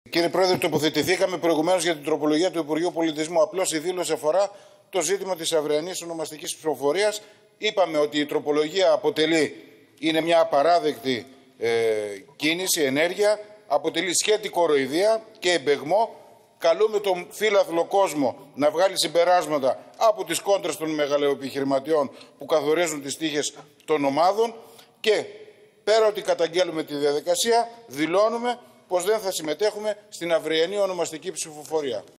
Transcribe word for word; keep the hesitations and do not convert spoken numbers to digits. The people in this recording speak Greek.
Κύριε Πρόεδρε, τοποθετηθήκαμε προηγουμένως για την τροπολογία του Υπουργείου Πολιτισμού. Απλώς η δήλωση αφορά το ζήτημα της αυριανής ονομαστικής ψηφοφορίας. Είπαμε ότι η τροπολογία αποτελεί, είναι μια απαράδεκτη ε, κίνηση, ενέργεια, αποτελεί σχέτη κοροϊδία και εμπεγμό. Καλούμε τον φύλαθλο κόσμο να βγάλει συμπεράσματα από τις κόντρες των μεγαλοεπιχειρηματιών που καθορίζουν τις τύχες των ομάδων και πέρα ότι καταγγέλουμε τη διαδικασία, δηλώνουμε πως δεν θα συμμετέχουμε στην αυριανή ονομαστική ψηφοφορία.